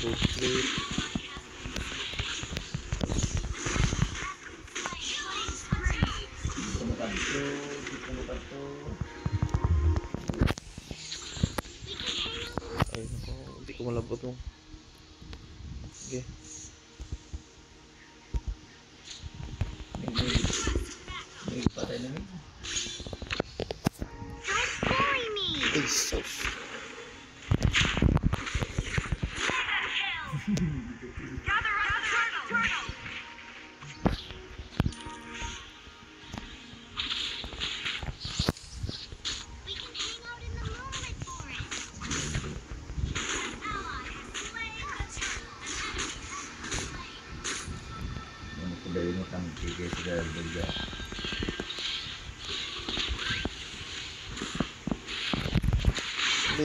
road trip. Ay nako, hindi ko malabot mo. Okay. May patay na rin. Ay, sus. Dari mo kang tigay sa dalga. Hindi.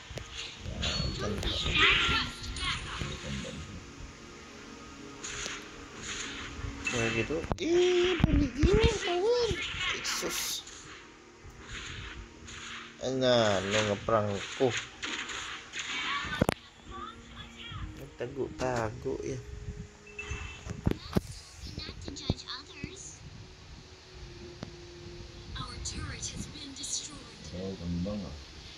Kaya gitu. Paligin. Tawag. Isus. Ano nga prangko. Nagtago-tago yan. Oh, kembang ah.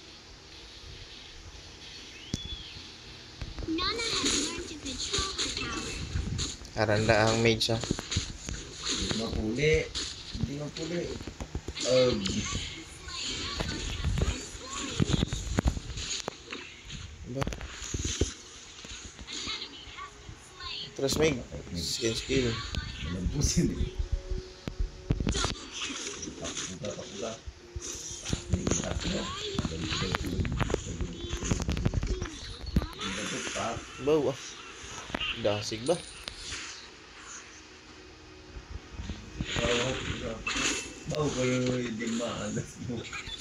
Nana has learned to control her power. Aranda ang mage ha. Hindi mapuli. Hindi mapuli. Ba? Terus Meg, skill. Malampusin eh. Papuga. Bau ah. Dasig ba? Bau kayo hindi maalas mo.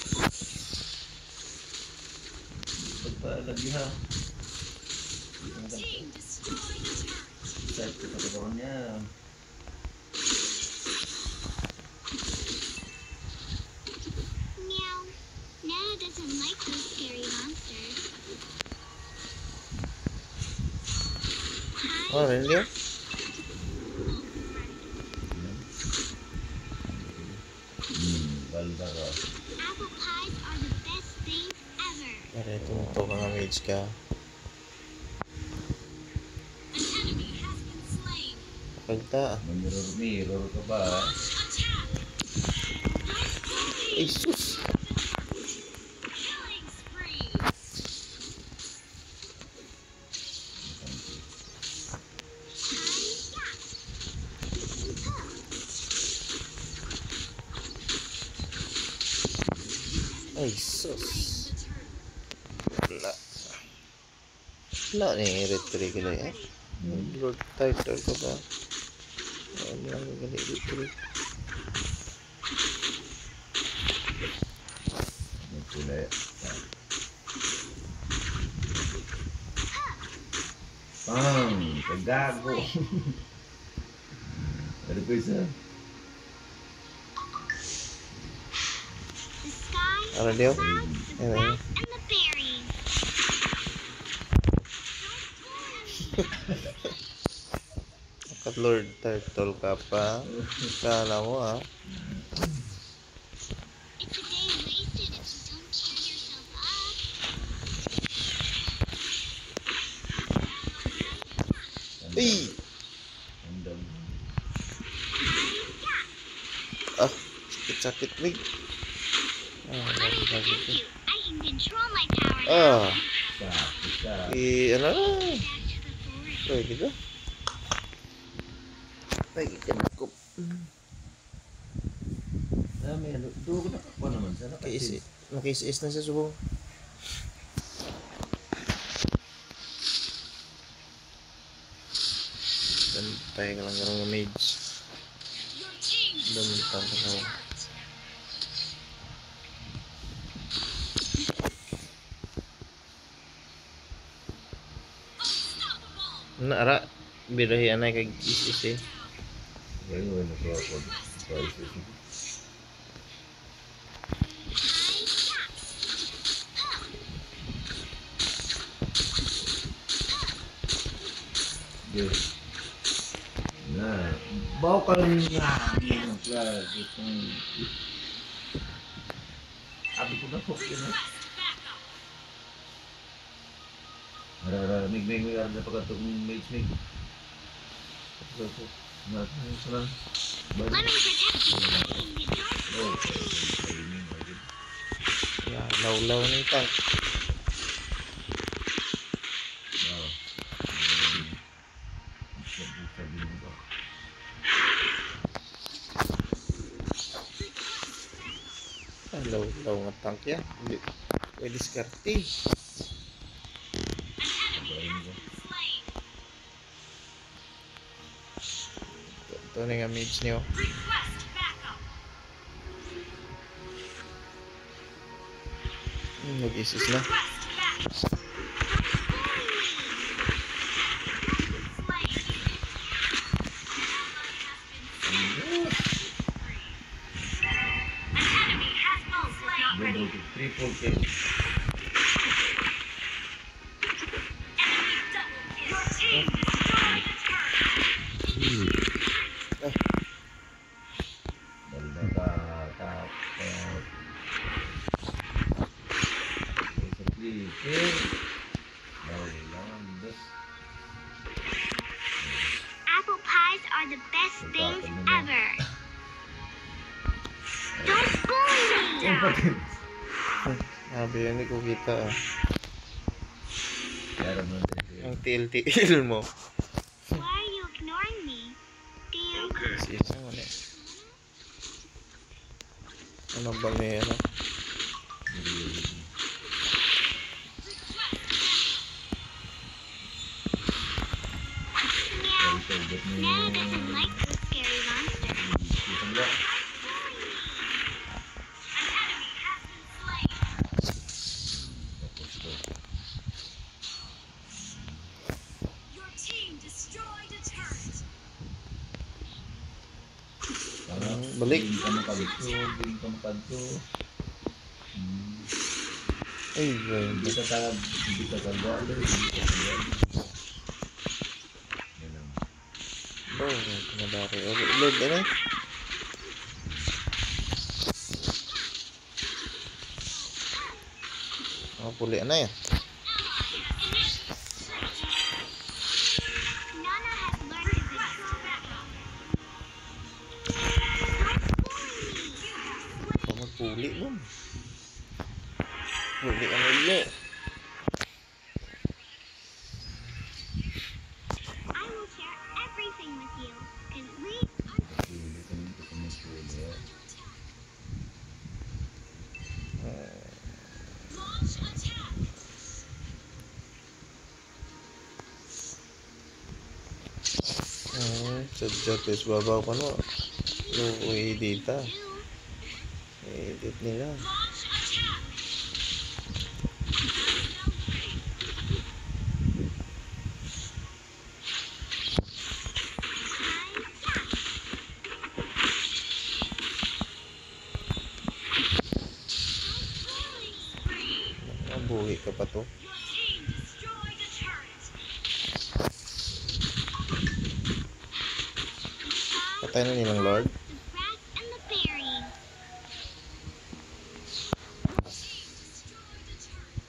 Pagpalagi ha. Side ko pagkakaroon niya. Meow. Nana doesn't like those scary monsters. Oh, rin dia? Baldara. Apple pies are the best things ever. Pare tumutok ang mage ka. Pagta. Mirror ka ba? Ay sus. Ay sus. Wala ni retry ka na yan. Lord title ko ba? Ano lang gali retry. Kulay. Kagago. Ano po isa? The sky, Ano dia? clouds, the Ano? grass, and the berries. Kat Lord title ka pa. Kala mo ah. It's a day wasted if you don't cheer yourself up. Ay! Andam. Ah, sakit-sakit Meg. Ah, Let me lagi protect ko. you. I can control my power now. Ah, Isa. ano na? Back to the forest. Ay, gitu. Ay, kinakop. May ano. Doon ko nakakuha naman. Sana kasi. Nakis-is na siya subong. Bantay ka lang karong ng mage. Damuntan ka sa Naara, birahi anay kag is eh. Ngayon mo nakuha ko. Prices. Yes. Na. Bawa ka lang nga. Ang class. Sabi ko na po. May na pagkatong mates may. So, natin sa lang. Let me protect you. Oh, Yeah, law ni tank. wow. Law nga tank yan. Hindi. Pwede diskarte. Ito na nga mage niyo. Mag-isis na. Triple kill. Apple pies are the best things ever. Don't bully me. Sabi yan, hindi ko kita. Kaya naman Ang til mo. Why are you ignoring me? Do you? Sisa mo na. Ano ba may ano? Nana doesn't like those scary monsters. Your team destroyed a turret. Balik. Hindi ka makadto. Ay, Hindi ka kagawa. oh, kumadari. Load ano? Puli na yan. Nana has learned to control that. Magpuli mo. Puli ang ulo. I will share everything with you. Cause we Launch attack. Sadya tes babaw pa no. Luwi dita. do. Edit nila. Launch attack. Buhi ka pa to. Your team destroyed a turret. Patay na nilang Lord. The grass and the berries. Destroyed a turret.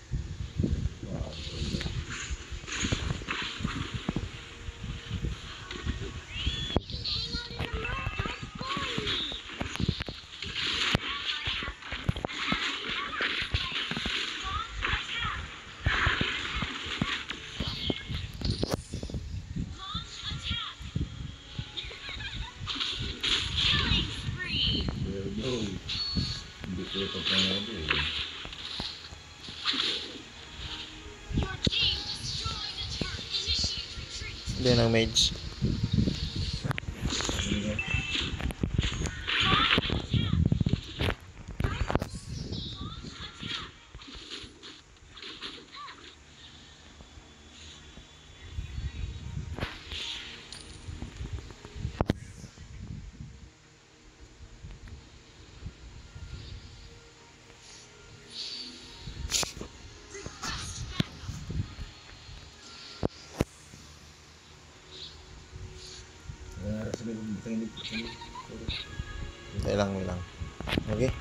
Killing spree. Hindi ko ito panalo eh. Your team destroyed a turret. Initiate retreat. Hindi ng mage. Hintay lang, lang. Okay?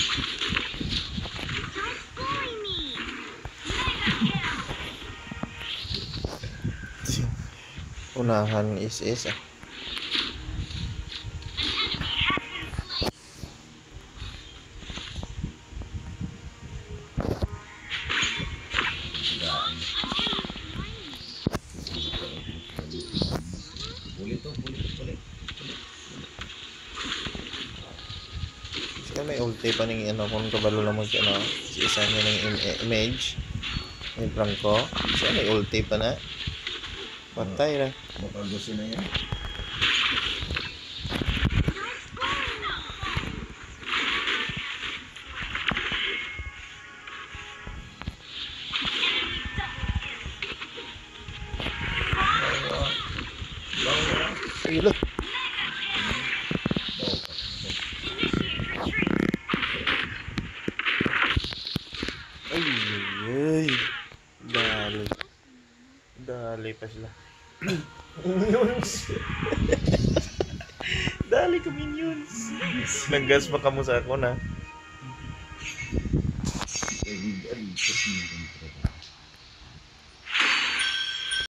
Bully me. Unahan is ah. Ulit to, ulit. Kasi may ulti pa ning ano kung kabalo lang mo ano, si isa niya ng image. May Franco. Siya may ulti pa na. Patay ra. Mapagusin na yan. Ilo. Ay, ay. Dali. Dali pa sila. Minions. Dali ka minions. Naggas pa kamo sa ako na. Ay, kasi